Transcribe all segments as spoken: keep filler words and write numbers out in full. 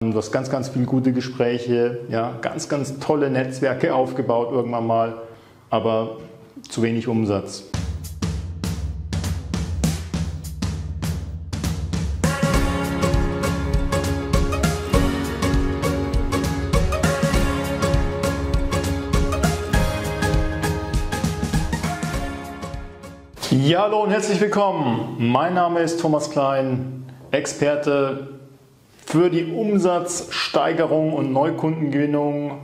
Du hast ganz, ganz viele gute Gespräche, ja, ganz, ganz tolle Netzwerke aufgebaut irgendwann mal, aber zu wenig Umsatz. Ja, hallo und herzlich willkommen. Mein Name ist Thomas Klein, Experte für die Umsatzsteigerung und Neukundengewinnung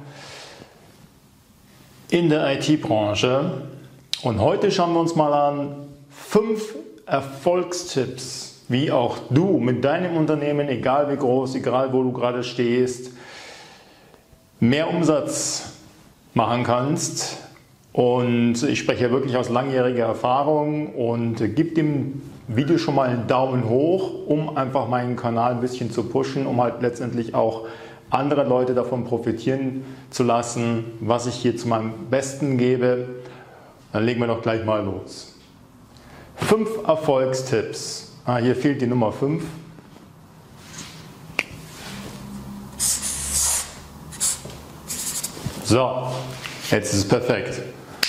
in der I T-Branche. Und heute schauen wir uns mal an fünf Erfolgstipps, wie auch du mit deinem Unternehmen, egal wie groß, egal wo du gerade stehst, mehr Umsatz machen kannst. Und ich spreche ja wirklich aus langjähriger Erfahrung und gib dem Video schon mal einen Daumen hoch, um einfach meinen Kanal ein bisschen zu pushen, um halt letztendlich auch andere Leute davon profitieren zu lassen, was ich hier zu meinem Besten gebe. Dann legen wir doch gleich mal los. Fünf Erfolgstipps. Ah, hier fehlt die Nummer fünf. So, jetzt ist es perfekt.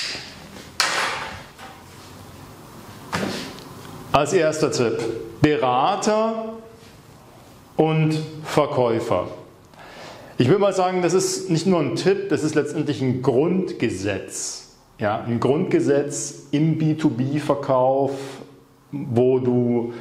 Als erster Tipp, Berater und Verkäufer. Ich will mal sagen, das ist nicht nur ein Tipp, das ist letztendlich ein Grundgesetz. Ja, ein Grundgesetz im B zwei B-Verkauf, wo du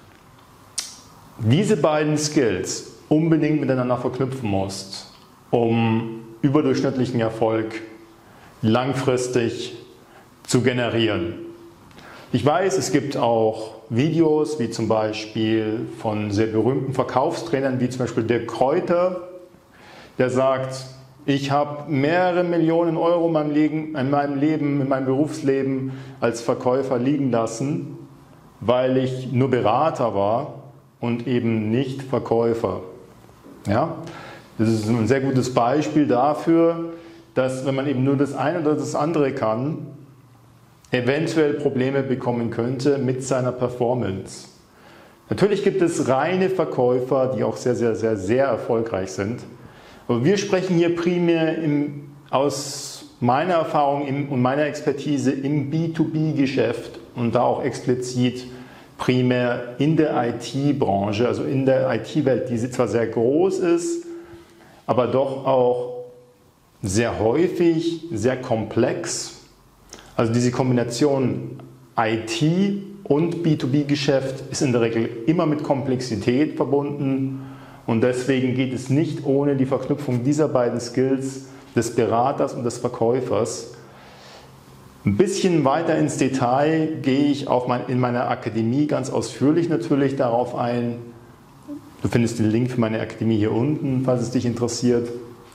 diese beiden Skills unbedingt miteinander verknüpfen musst, um überdurchschnittlichen Erfolg langfristig zu generieren. Ich weiß, es gibt auch Videos, wie zum Beispiel von sehr berühmten Verkaufstrainern, wie zum Beispiel Dirk Kräuter, der sagt, ich habe mehrere Millionen Euro in meinem Leben, in meinem Leben, in meinem Berufsleben als Verkäufer liegen lassen, weil ich nur Berater war und eben nicht Verkäufer. Ja? Das ist ein sehr gutes Beispiel dafür, dass wenn man eben nur das eine oder das andere kann, eventuell Probleme bekommen könnte mit seiner Performance. Natürlich gibt es reine Verkäufer, die auch sehr, sehr, sehr, sehr erfolgreich sind. Aber wir sprechen hier primär im, aus meiner Erfahrung im, und meiner Expertise im B zwei B-Geschäft und da auch explizit primär in der I T-Branche, also in der I T-Welt, die zwar sehr groß ist, aber doch auch sehr häufig, sehr komplex. Also diese Kombination I T und B zwei B-Geschäft ist in der Regel immer mit Komplexität verbunden und deswegen geht es nicht ohne die Verknüpfung dieser beiden Skills des Beraters und des Verkäufers. Ein bisschen weiter ins Detail gehe ich auch in meiner Akademie ganz ausführlich natürlich darauf ein. Du findest den Link für meine Akademie hier unten, falls es dich interessiert.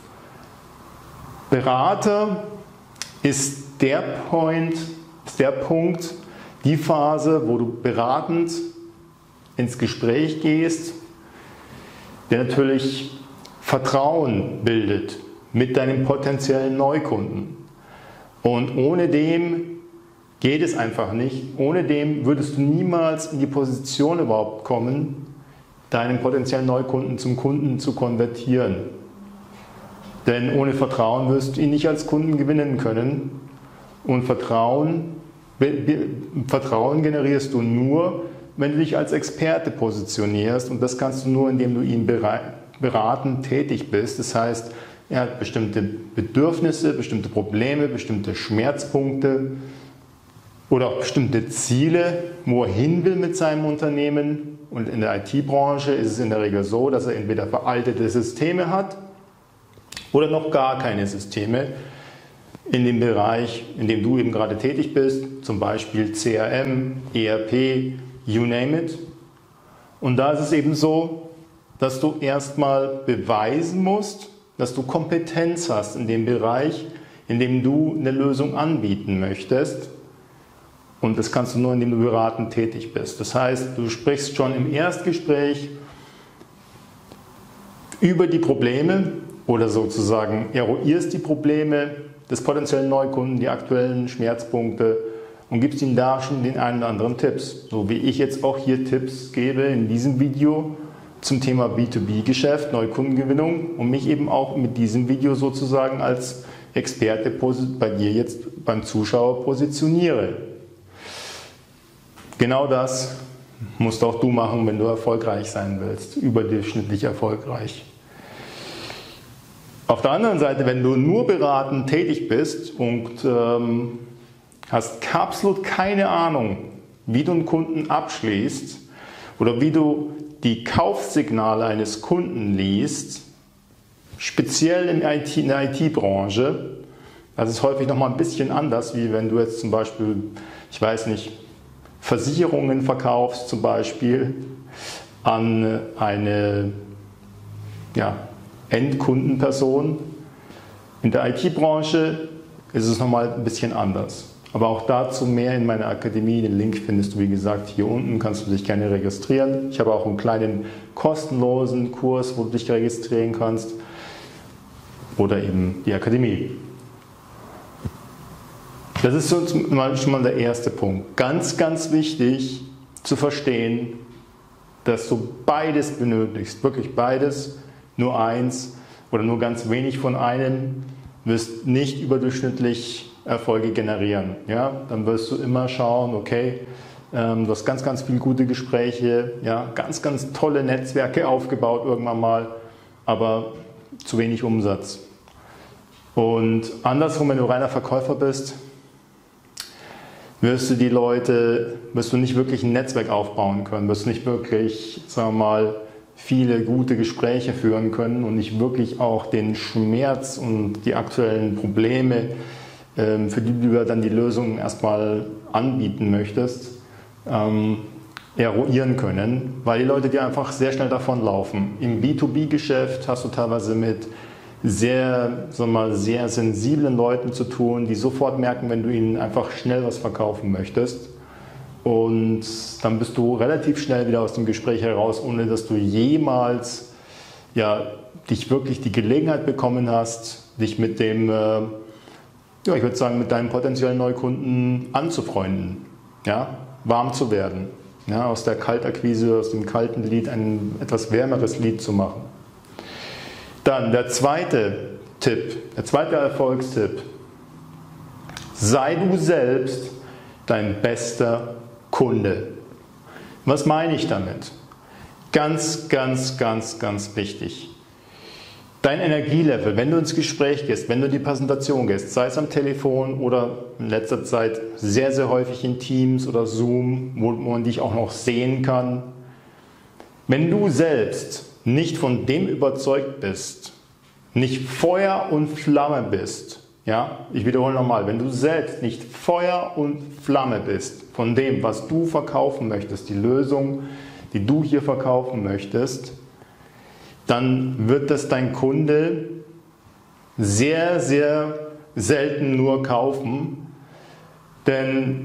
Berater ist der Point, ist der Punkt, die Phase, wo du beratend ins Gespräch gehst, der natürlich Vertrauen bildet mit deinem potenziellen Neukunden. Und ohne dem geht es einfach nicht. Ohne dem würdest du niemals in die Position überhaupt kommen, deinen potenziellen Neukunden zum Kunden zu konvertieren. Denn ohne Vertrauen wirst du ihn nicht als Kunden gewinnen können. Und Vertrauen, Vertrauen generierst du nur, wenn du dich als Experte positionierst. Und das kannst du nur, indem du ihn beratend tätig bist. Das heißt, er hat bestimmte Bedürfnisse, bestimmte Probleme, bestimmte Schmerzpunkte oder auch bestimmte Ziele, wo er hin will mit seinem Unternehmen. Und in der I T-Branche ist es in der Regel so, dass er entweder veraltete Systeme hat oder noch gar keine Systeme in dem Bereich, in dem du eben gerade tätig bist, zum Beispiel C R M, E R P, you name it. Und da ist es eben so, dass du erstmal beweisen musst, dass du Kompetenz hast in dem Bereich, in dem du eine Lösung anbieten möchtest. Und das kannst du nur, indem du beratend tätig bist. Das heißt, du sprichst schon im Erstgespräch über die Probleme oder sozusagen eruierst die Probleme des potenziellen Neukunden, die aktuellen Schmerzpunkte und gibst ihm da schon den einen oder anderen Tipps. So wie ich jetzt auch hier Tipps gebe in diesem Video, zum Thema B zwei B Geschäft, Neukundengewinnung und mich eben auch mit diesem Video sozusagen als Experte bei dir jetzt beim Zuschauer positioniere. Genau das musst auch du machen, wenn du erfolgreich sein willst, überdurchschnittlich erfolgreich. Auf der anderen Seite, wenn du nur beratend tätig bist und ähm, hast absolut keine Ahnung, wie du einen Kunden abschließt oder wie du die Kaufsignale eines Kunden liest, speziell in, I T, in der I T-Branche, das ist häufig nochmal ein bisschen anders, wie wenn du jetzt zum Beispiel, ich weiß nicht, Versicherungen verkaufst zum Beispiel an eine ja, Endkundenperson. In der I T-Branche ist es nochmal ein bisschen anders. Aber auch dazu mehr in meiner Akademie. Den Link findest du, wie gesagt, hier unten. Kannst du dich gerne registrieren. Ich habe auch einen kleinen kostenlosen Kurs, wo du dich registrieren kannst. Oder eben die Akademie. Das ist schon mal der erste Punkt. Ganz, ganz wichtig zu verstehen, dass du beides benötigst. Wirklich beides, nur eins oder nur ganz wenig von einem, wirst nicht überdurchschnittlich Erfolge generieren. Ja? Dann wirst du immer schauen, okay, ähm, du hast ganz, ganz viele gute Gespräche, ja? Ganz, ganz tolle Netzwerke aufgebaut irgendwann mal, aber zu wenig Umsatz. Und andersrum, wenn du reiner Verkäufer bist, wirst du die Leute, wirst du nicht wirklich ein Netzwerk aufbauen können, wirst du nicht wirklich, sagen wir mal, viele gute Gespräche führen können und nicht wirklich auch den Schmerz und die aktuellen Probleme, ähm, für die du dann die Lösung erstmal anbieten möchtest, ähm, eruieren können, weil die Leute dir einfach sehr schnell davonlaufen. Im B zwei B Geschäft hast du teilweise mit sehr, sagen wir mal, sehr sensiblen Leuten zu tun, die sofort merken, wenn du ihnen einfach schnell was verkaufen möchtest. Und dann bist du relativ schnell wieder aus dem Gespräch heraus, ohne dass du jemals ja, dich wirklich die Gelegenheit bekommen hast, dich mit dem, äh, ja, ich würde sagen, mit deinem potenziellen Neukunden anzufreunden, ja, warm zu werden, ja, aus der Kaltakquise, aus dem kalten Lied ein etwas wärmeres Lied zu machen. Dann der zweite Tipp, der zweite Erfolgstipp. Sei du selbst dein bester Kunde. Was meine ich damit? Ganz, ganz, ganz, ganz wichtig. Dein Energielevel, wenn du ins Gespräch gehst, wenn du in die Präsentation gehst, sei es am Telefon oder in letzter Zeit sehr, sehr häufig in Teams oder Zoom, wo man dich auch noch sehen kann. Wenn du selbst nicht von dem überzeugt bist, nicht Feuer und Flamme bist, ja, ich wiederhole nochmal, wenn du selbst nicht Feuer und Flamme bist von dem, was du verkaufen möchtest, die Lösung, die du hier verkaufen möchtest, dann wird das dein Kunde sehr, sehr selten nur kaufen, denn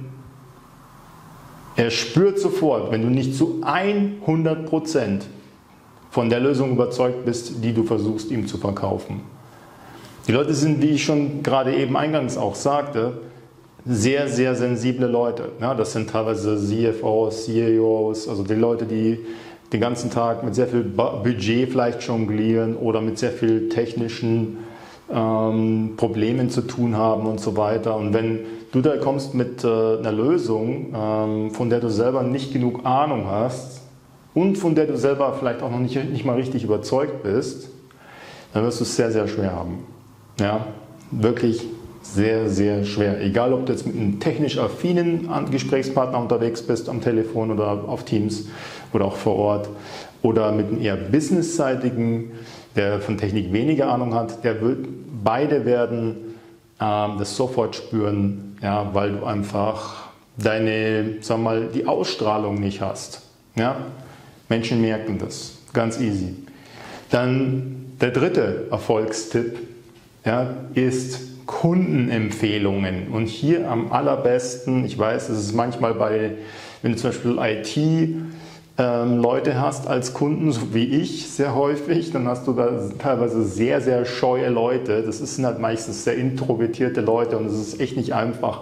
er spürt sofort, wenn du nicht zu hundert Prozent von der Lösung überzeugt bist, die du versuchst ihm zu verkaufen. Die Leute sind, wie ich schon gerade eben eingangs auch sagte, sehr, sehr sensible Leute. Ja, das sind teilweise C F Os, C E Os, also die Leute, die den ganzen Tag mit sehr viel Budget vielleicht jonglieren oder mit sehr viel technischen ähm, Problemen zu tun haben und so weiter. Und wenn du da kommst mit äh, einer Lösung, ähm, von der du selber nicht genug Ahnung hast und von der du selber vielleicht auch noch nicht, nicht mal richtig überzeugt bist, dann wirst du es sehr, sehr schwer haben. Ja, wirklich sehr, sehr schwer. Egal, ob du jetzt mit einem technisch affinen Gesprächspartner unterwegs bist, am Telefon oder auf Teams oder auch vor Ort, oder mit einem eher businessseitigen, der von Technik weniger Ahnung hat, der wird, beide werden ähm, das sofort spüren, ja, weil du einfach deine, sag mal, die Ausstrahlung nicht hast. Ja? Menschen merken das, ganz easy. Dann der dritte Erfolgstipp, ja, ist Kundenempfehlungen. Und hier am allerbesten, ich weiß, es ist manchmal bei, wenn du zum Beispiel I T ähm, Leute hast als Kunden, so wie ich sehr häufig, dann hast du da teilweise sehr, sehr scheue Leute. Das sind halt meistens sehr introvertierte Leute und es ist echt nicht einfach,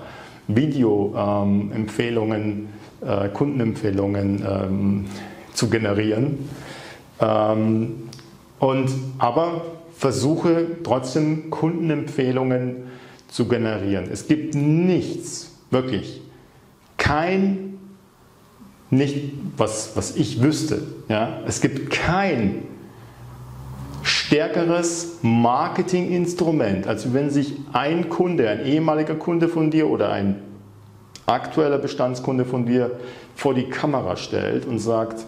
Video-Empfehlungen, ähm, äh, Kundenempfehlungen ähm, zu generieren. Ähm, und, aber versuche trotzdem Kundenempfehlungen zu generieren. Es gibt nichts, wirklich, kein, nicht was, was ich wüsste, ja, es gibt kein stärkeres Marketinginstrument, als wenn sich ein Kunde, ein ehemaliger Kunde von dir oder ein aktueller Bestandskunde von dir vor die Kamera stellt und sagt,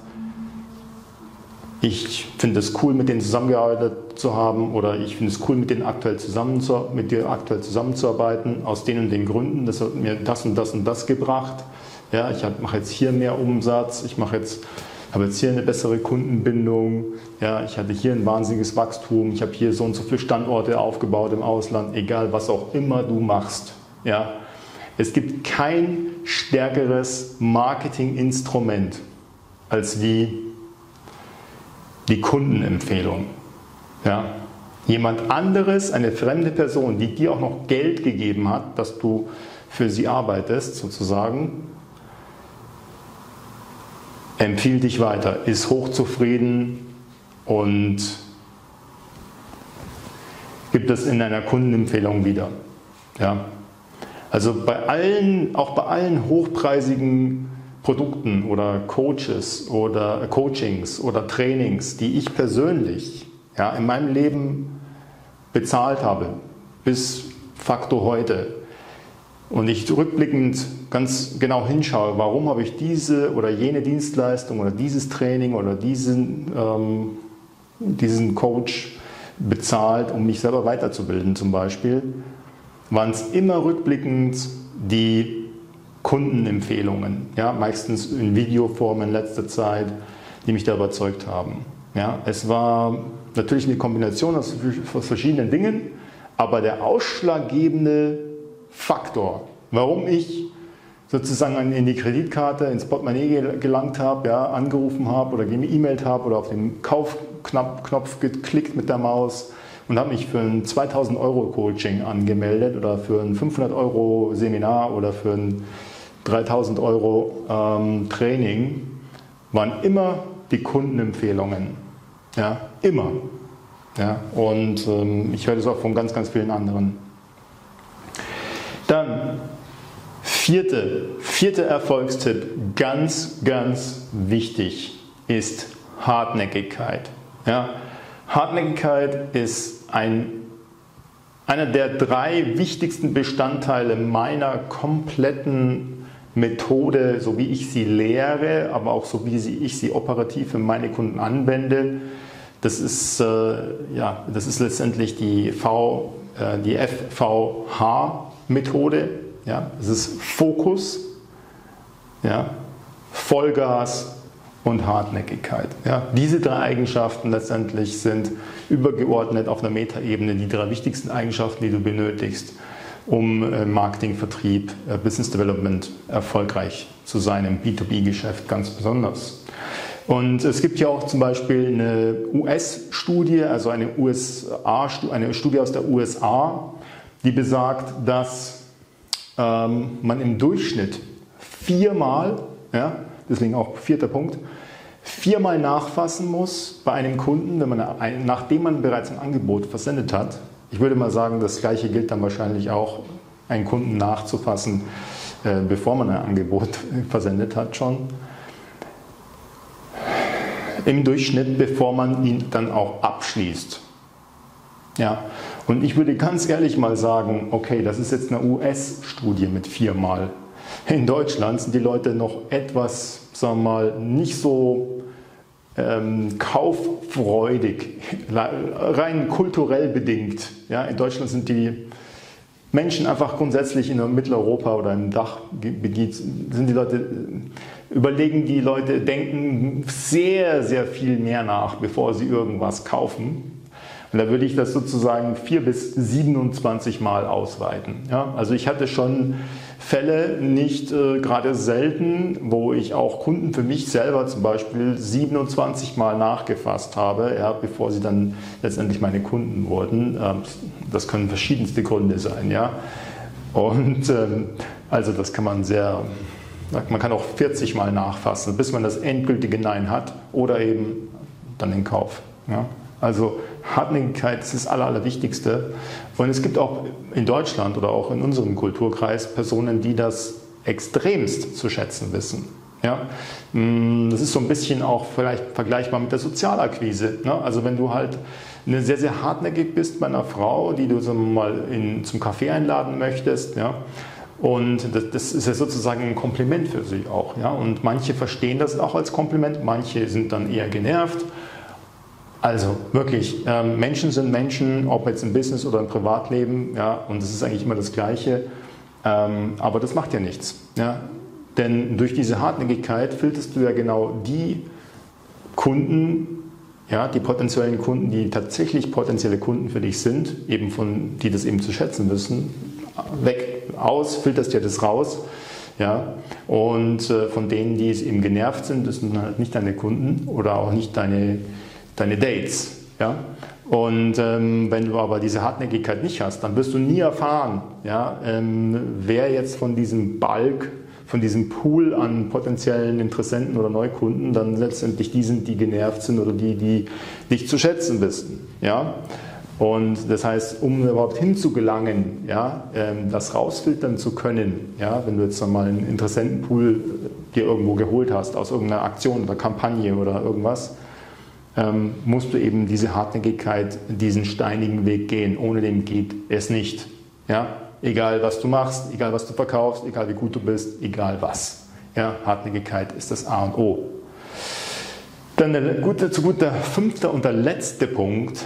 ich finde es cool, mit denen zusammengearbeitet zu haben, oder ich finde es cool, mit denen aktuell zusammen zu, mit dir aktuell zusammenzuarbeiten, aus den und den Gründen, das hat mir das und das und das gebracht. Ja, ich mache jetzt hier mehr Umsatz, ich mache jetzt, habe jetzt hier eine bessere Kundenbindung, ja, ich hatte hier ein wahnsinniges Wachstum, ich habe hier so und so viele Standorte aufgebaut im Ausland, egal was auch immer du machst. Ja. Es gibt kein stärkeres Marketinginstrument als die Die Kundenempfehlung. Ja. Jemand anderes, eine fremde Person, die dir auch noch Geld gegeben hat, dass du für sie arbeitest, sozusagen, empfiehlt dich weiter, ist hochzufrieden und gibt es in einer Kundenempfehlung wieder. Ja. Also bei allen, auch bei allen hochpreisigen Produkten oder Coaches oder Coachings oder Trainings, die ich persönlich, ja, in meinem Leben bezahlt habe, bis Faktor heute, und ich rückblickend ganz genau hinschaue, warum habe ich diese oder jene Dienstleistung oder dieses Training oder diesen, ähm, diesen Coach bezahlt, um mich selber weiterzubilden zum Beispiel, waren es immer rückblickend die Kundenempfehlungen, ja, meistens in Videoform in letzter Zeit, die mich da überzeugt haben. Ja, es war natürlich eine Kombination aus, aus verschiedenen Dingen, aber der ausschlaggebende Faktor, warum ich sozusagen in die Kreditkarte, ins Portemonnaie gelangt habe, ja, angerufen habe oder geemailt habe oder auf den Kaufknopf geklickt mit der Maus und habe mich für ein zweitausend Euro Coaching angemeldet oder für ein fünfhundert Euro Seminar oder für ein dreitausend Euro ähm, Training, waren immer die Kundenempfehlungen. Ja, immer. Ja, und ähm, ich höre das auch von ganz, ganz vielen anderen. Dann, vierte, vierter Erfolgstipp, ganz, ganz wichtig, ist Hartnäckigkeit. Ja, Hartnäckigkeit ist ein einer der drei wichtigsten Bestandteile meiner kompletten Methode, so wie ich sie lehre, aber auch so wie ich sie operativ für meine Kunden anwende. Das ist, äh, ja, das ist letztendlich die, v, äh, die F V H-Methode. Ja, das ist Fokus, ja, Vollgas und Hartnäckigkeit. Ja, diese drei Eigenschaften letztendlich sind übergeordnet auf einer Metaebene die drei wichtigsten Eigenschaften, die du benötigst, um äh, Marketing, Vertrieb, äh, Business Development erfolgreich zu sein, im B zwei B-Geschäft ganz besonders. Und es gibt ja auch zum Beispiel eine U S-Studie, also eine, U S A, eine Studie aus der U S A, die besagt, dass ähm, man im Durchschnitt viermal, ja, deswegen auch vierter Punkt, viermal nachfassen muss bei einem Kunden, wenn man ein, nachdem man bereits ein Angebot versendet hat. Ich würde mal sagen, das Gleiche gilt dann wahrscheinlich auch, einen Kunden nachzufassen, äh, bevor man ein Angebot versendet hat schon. Im Durchschnitt, bevor man ihn dann auch abschließt. Ja. Und ich würde ganz ehrlich mal sagen, okay, das ist jetzt eine U S-Studie mit viermal. In Deutschland sind die Leute noch etwas, sagen wir mal, nicht so ähm, kauffreudig, rein kulturell bedingt. Ja, in Deutschland sind die Menschen einfach grundsätzlich in Mitteleuropa oder im Dachgebiet, sind die Leute, überlegen die Leute, denken sehr, sehr viel mehr nach, bevor sie irgendwas kaufen. Und da würde ich das sozusagen vier bis siebenundzwanzig Mal ausweiten. Ja, also ich hatte schon Fälle, nicht äh, gerade selten, wo ich auch Kunden für mich selber zum Beispiel siebenundzwanzig Mal nachgefasst habe, ja, bevor sie dann letztendlich meine Kunden wurden. Ähm, das können verschiedenste Gründe sein. Ja. Und ähm, also das kann man sehr, man kann auch vierzig Mal nachfassen, bis man das endgültige Nein hat oder eben dann in Kauf. Ja? Also Hartnäckigkeit ist das Aller, Allerwichtigste. Und es gibt auch in Deutschland oder auch in unserem Kulturkreis Personen, die das extremst zu schätzen wissen. Ja? Das ist so ein bisschen auch vielleicht vergleichbar mit der Sozialakquise. Ne? Also wenn du halt eine sehr, sehr hartnäckig bist bei einer Frau, die du so mal in, zum Kaffee einladen möchtest, ja? Und das, das ist ja sozusagen ein Kompliment für sie auch. Ja? Und manche verstehen das auch als Kompliment, manche sind dann eher genervt. Also wirklich, ähm, Menschen sind Menschen, ob jetzt im Business oder im Privatleben, ja, und das ist eigentlich immer das Gleiche, ähm, aber das macht ja nichts. Ja? Denn durch diese Hartnäckigkeit filterst du ja genau die Kunden, ja, die potenziellen Kunden, die tatsächlich potenzielle Kunden für dich sind, eben von, die das eben zu schätzen wissen, weg, aus, filterst dir das raus. Ja, und äh, von denen, die es eben genervt sind, das sind halt nicht deine Kunden oder auch nicht deine, deine Dates. Ja? Und ähm, wenn du aber diese Hartnäckigkeit nicht hast, dann wirst du nie erfahren, ja, ähm, wer jetzt von diesem Bulk, von diesem Pool an potenziellen Interessenten oder Neukunden dann letztendlich die sind, die genervt sind oder die, die dich zu schätzen wissen. Ja? Und das heißt, um überhaupt hinzugelangen, ja, ähm, das rausfiltern zu können, ja, wenn du jetzt mal einen Interessentenpool dir irgendwo geholt hast, aus irgendeiner Aktion oder Kampagne oder irgendwas, ähm, musst du eben diese Hartnäckigkeit, diesen steinigen Weg gehen. Ohne den geht es nicht. Ja? Egal was du machst, egal was du verkaufst, egal wie gut du bist, egal was. Ja? Hartnäckigkeit ist das A und O. Dann der gute, zu guter fünfter und der letzte Punkt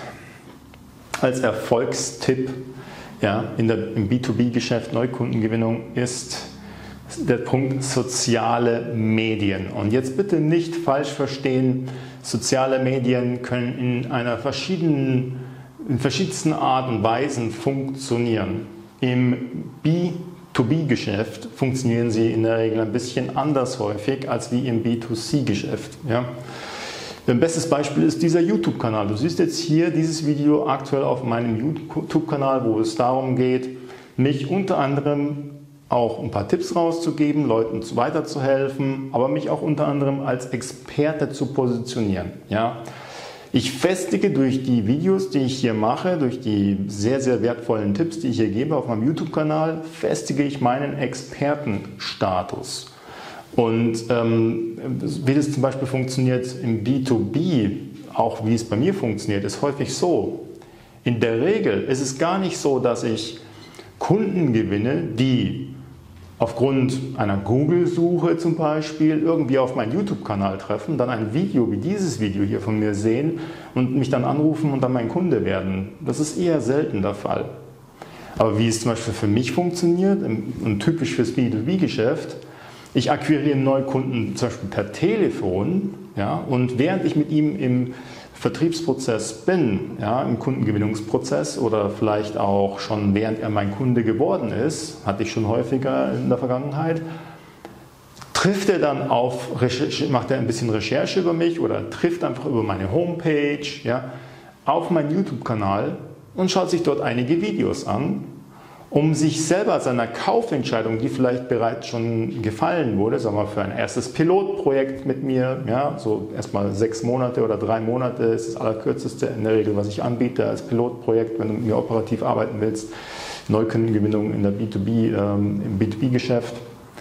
als Erfolgstipp, ja, in der, im B zwei B-Geschäft Neukundengewinnung ist der Punkt soziale Medien. Und jetzt bitte nicht falsch verstehen, soziale Medien können in einer verschiedenen, in verschiedensten Art und Weisen funktionieren. Im B zwei B-Geschäft funktionieren sie in der Regel ein bisschen anders häufig als wie im B zwei C-Geschäft. Ja. Ein bestes Beispiel ist dieser YouTube-Kanal. Du siehst jetzt hier dieses Video aktuell auf meinem YouTube-Kanal, wo es darum geht, mich unter anderem auch ein paar Tipps rauszugeben, Leuten weiterzuhelfen, aber mich auch unter anderem als Experte zu positionieren. Ja? Ich festige durch die Videos, die ich hier mache, durch die sehr, sehr wertvollen Tipps, die ich hier gebe auf meinem YouTube-Kanal, festige ich meinen Expertenstatus. Und ähm, wie das zum Beispiel funktioniert im B zwei B, auch wie es bei mir funktioniert, ist häufig so. In der Regel ist es gar nicht so, dass ich Kunden gewinne, die aufgrund einer Google-Suche zum Beispiel irgendwie auf meinen YouTube-Kanal treffen, dann ein Video wie dieses Video hier von mir sehen und mich dann anrufen und dann mein Kunde werden. Das ist eher selten der Fall. Aber wie es zum Beispiel für mich funktioniert und typisch fürs B zwei B-Geschäft, ich akquiriere einen Neukunden zum Beispiel per Telefon, ja, und während ich mit ihm im Vertriebsprozess bin, ja, im Kundengewinnungsprozess oder vielleicht auch schon während er mein Kunde geworden ist, hatte ich schon häufiger in der Vergangenheit, trifft er dann auf, macht er ein bisschen Recherche über mich oder trifft einfach über meine Homepage, ja, auf meinen YouTube-Kanal und schaut sich dort einige Videos an, um sich selber seiner Kaufentscheidung, die vielleicht bereits schon gefallen wurde, sagen wir für ein erstes Pilotprojekt mit mir, ja, so erstmal sechs Monate oder drei Monate ist das allerkürzeste in der Regel, was ich anbiete als Pilotprojekt, wenn du mit mir operativ arbeiten willst, Neukundengewinnung in der B zwei B, ähm, im B zwei B-Geschäft.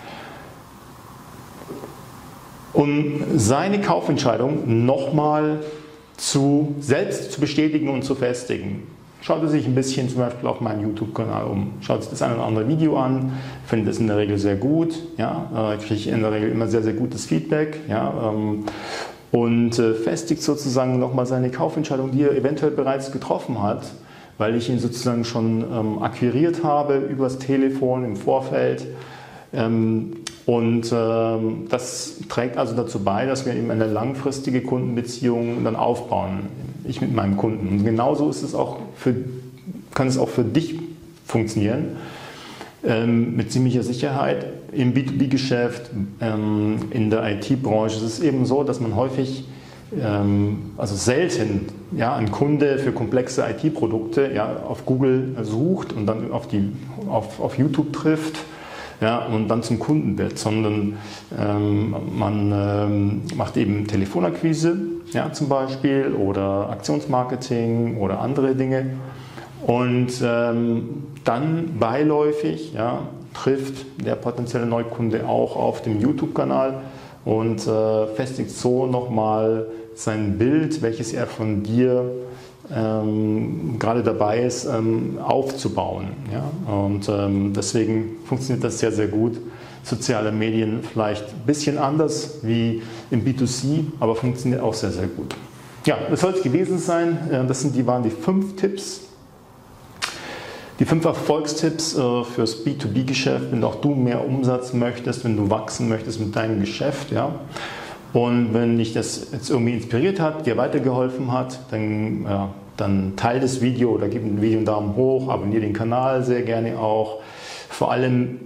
Um seine Kaufentscheidung nochmal zu, selbst zu bestätigen und zu festigen. Schaut er sich ein bisschen zum Beispiel auf meinem YouTube-Kanal um. Schaut sich das eine oder andere Video an, findet es in der Regel sehr gut. Ja, äh, kriege ich in der Regel immer sehr, sehr gutes Feedback. Ja, ähm, und äh, festigt sozusagen nochmal seine Kaufentscheidung, die er eventuell bereits getroffen hat, weil ich ihn sozusagen schon ähm, akquiriert habe übers Telefon im Vorfeld. Ähm, und ähm, das trägt also dazu bei, dass wir eben eine langfristige Kundenbeziehung dann aufbauen, ich mit meinem Kunden. Und genauso ist es auch für, kann es auch für dich funktionieren, ähm, mit ziemlicher Sicherheit. Im B zwei B-Geschäft, ähm, in der I T-Branche ist es eben so, dass man häufig, ähm, also selten, ja, einen Kunde für komplexe I T-Produkte, ja, auf Google sucht und dann auf, die, auf, auf YouTube trifft. ja, und dann zum Kunden wird, sondern ähm, man ähm, macht eben Telefonakquise, ja, zum Beispiel, oder Aktionsmarketing oder andere Dinge. Und ähm, dann beiläufig, ja, trifft der potenzielle Neukunde auch auf dem YouTube-Kanal und äh, festigt so nochmal sein Bild, welches er von dir ähm, gerade dabei ist, ähm, aufzubauen. Ja? Und ähm, deswegen funktioniert das sehr, sehr gut. Soziale Medien vielleicht ein bisschen anders wie im B zwei C, aber funktioniert auch sehr, sehr gut. Ja, das soll es gewesen sein. Das sind, die waren die fünf Tipps. Die fünf Erfolgstipps äh, fürs B zwei B-Geschäft, wenn auch du mehr Umsatz möchtest, wenn du wachsen möchtest mit deinem Geschäft. Ja? Und wenn dich das jetzt irgendwie inspiriert hat, dir weitergeholfen hat, dann, ja, dann teile das Video oder gib dem Video einen Daumen hoch, abonniere den Kanal sehr gerne auch. Vor allem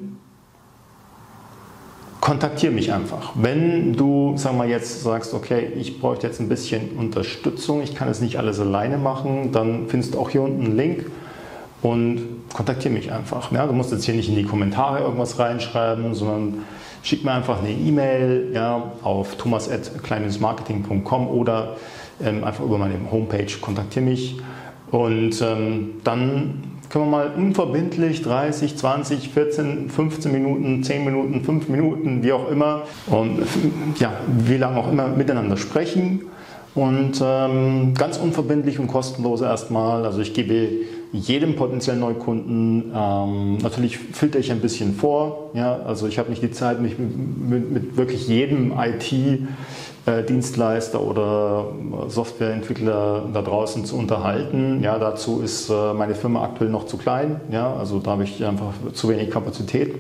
kontaktiere mich einfach. Wenn du, sag mal, jetzt sagst, okay, ich bräuchte jetzt ein bisschen Unterstützung, ich kann es nicht alles alleine machen, dann findest du auch hier unten einen Link und kontaktiere mich einfach. Ja, du musst jetzt hier nicht in die Kommentare irgendwas reinschreiben, sondern schick mir einfach eine E-Mail, ja, auf thomas at klein marketing punkt com oder ähm, einfach über meine Homepage kontaktiere mich und ähm, dann können wir mal unverbindlich dreißig, zwanzig, vierzehn, fünfzehn Minuten, zehn Minuten, fünf Minuten, wie auch immer und ja, wie lange auch immer miteinander sprechen und ähm, ganz unverbindlich und kostenlos erstmal. Also ich gebe jedem potenziellen Neukunden, ähm, natürlich filter ich ein bisschen vor, ja, also ich habe nicht die Zeit, mich mit, mit, mit wirklich jedem I T-Dienstleister oder Softwareentwickler da draußen zu unterhalten. Ja, dazu ist äh, meine Firma aktuell noch zu klein, ja, also da habe ich einfach zu wenig Kapazität.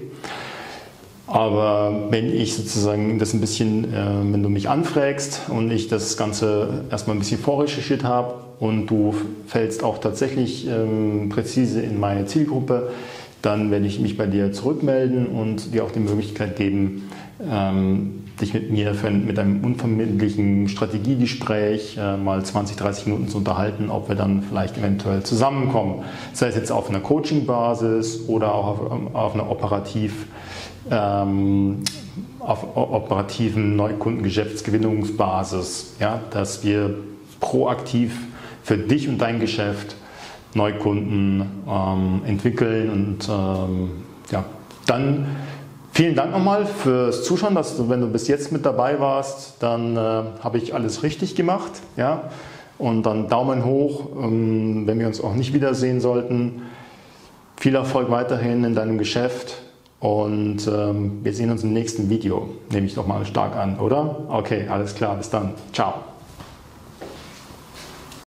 Aber wenn ich sozusagen das ein bisschen, äh, wenn du mich anfragst und ich das Ganze erstmal ein bisschen vorrecherchiert habe und du fällst auch tatsächlich ähm, präzise in meine Zielgruppe, dann werde ich mich bei dir zurückmelden und dir auch die Möglichkeit geben, ähm, dich mit mir für, mit einem unverbindlichen Strategiegespräch äh, mal zwanzig, dreißig Minuten zu unterhalten, ob wir dann vielleicht eventuell zusammenkommen. Sei es jetzt auf einer Coaching-Basis oder auch auf, auf einer operativ Ähm, auf operativen Neukundengeschäftsgewinnungsbasis, ja, dass wir proaktiv für dich und dein Geschäft Neukunden ähm, entwickeln und ähm, ja, dann vielen Dank nochmal fürs Zuschauen, dass du, wenn du bis jetzt mit dabei warst, dann äh, habe ich alles richtig gemacht, ja, und dann Daumen hoch, ähm, wenn wir uns auch nicht wiedersehen sollten. Viel Erfolg weiterhin in deinem Geschäft. Und ähm, wir sehen uns im nächsten Video, nehme ich doch mal stark an, oder? Okay, alles klar, bis dann. Ciao.